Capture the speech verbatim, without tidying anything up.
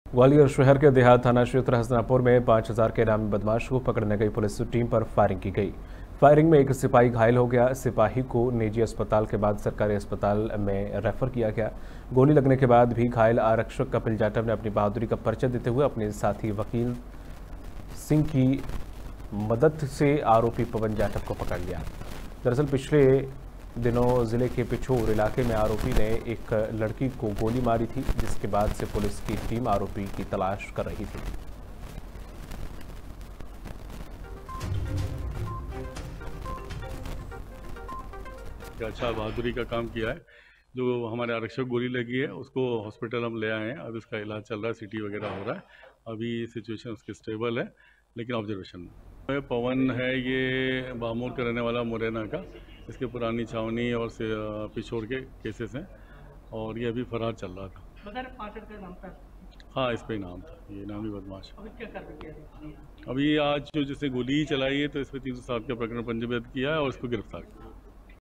ग्वालियर शहर के देहात थाना क्षेत्र हसनापुर में पाँच हजार के इनामी बदमाश को पकड़ने गई पुलिस टीम पर फायरिंग की गई। फायरिंग में एक सिपाही घायल हो गया। सिपाही को निजी अस्पताल के बाद सरकारी अस्पताल में रेफर किया गया। गोली लगने के बाद भी घायल आरक्षक कपिल जाटव ने अपनी बहादुरी का परिचय देते हुए अपने साथी वकील सिंह की मदद से आरोपी पवन जाटव को पकड़ लिया। दरअसल पिछले दिनों जिले के पिछोर इलाके में आरोपी ने एक लड़की को गोली मारी थी, जिसके बाद से पुलिस की टीम आरोपी की तलाश कर रही थी। अच्छा बहादुरी का काम किया है। जो हमारे आरक्षक गोली लगी है उसको हॉस्पिटल हम ले आए हैं। अब इसका इलाज चल रहा है, सीटी वगैरह हो रहा है। अभी सिचुएशन उसकी स्टेबल है, लेकिन ऑब्जर्वेशन में। पवन है, ये बामूर का रहने वाला मुरैना का। इसके पुरानी छावनी और से पिछोड़ के केसेस हैं और ये अभी फरार चल रहा था। का नाम था? हाँ, इस पे नाम था, ये नामी बदमाश। अभी क्या कार्रवाई किया? अभी आज जो जैसे गोली चलाई है तो इस पर तीन सौ सात का प्रकरण पंजीबद्ध किया है और इसको गिरफ्तार किया।